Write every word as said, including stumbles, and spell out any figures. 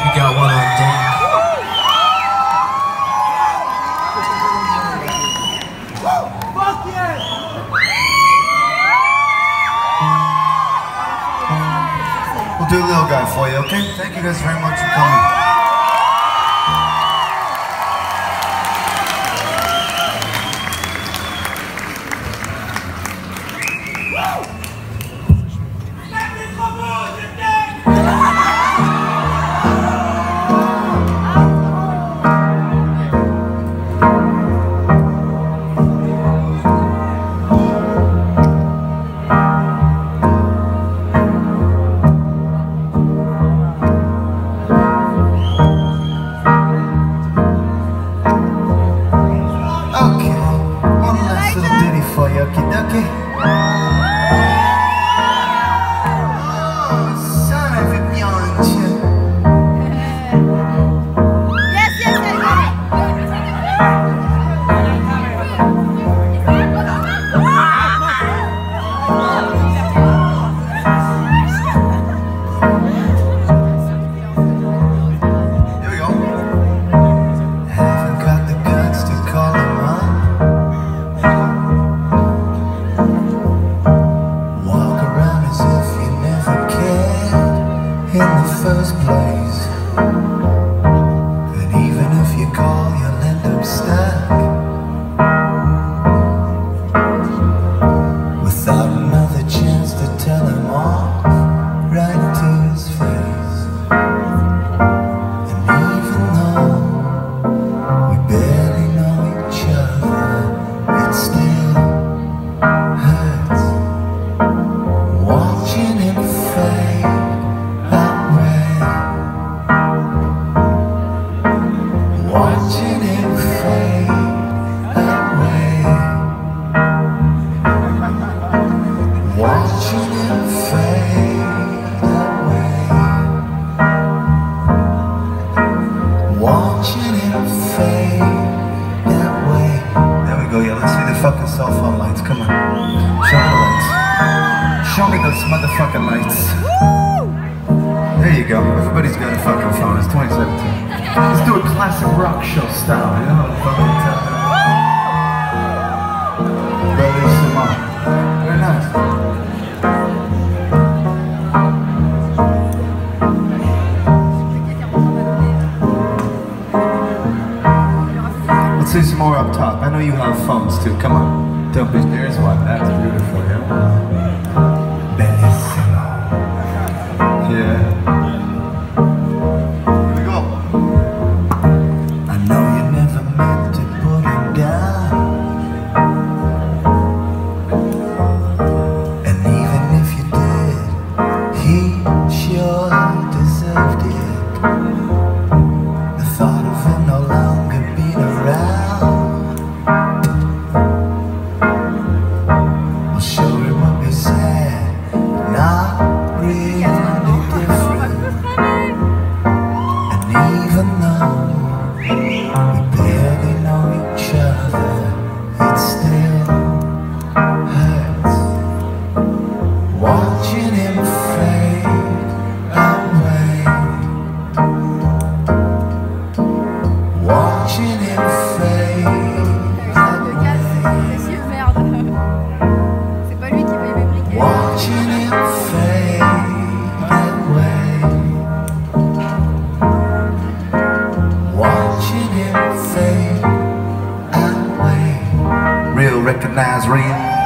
We got one on deck. Fuck yeah! We'll do a little guy for you, okay? Thank you guys very much for coming. In the first place, and even if you call, you'll end up stuck without another chance to tell him off right to his face. And even though we barely know each other, it still hurts watching him fade. Watching him fade away. Watching him fade away. Watching him fade away. There we go, yeah, let's see the fucking cell phone lights, come on. Show me the lights. Show me those motherfucking lights. There you go, everybody's got a fucking phone, it's twenty seventeen. Let's do a classic rock show style, you know what I'm fucking talking about? Bellissimo. Very nice. Let's do some more up top. I know you have phones too, come on. Don't be, there's one, that's beautiful, yeah? Bellissimo. Yeah. Watching him fade away. Watching him fade away. C'est pas lui qui va y fabriquer. Watching him fade away. Watching him fade away. Real, recognize real.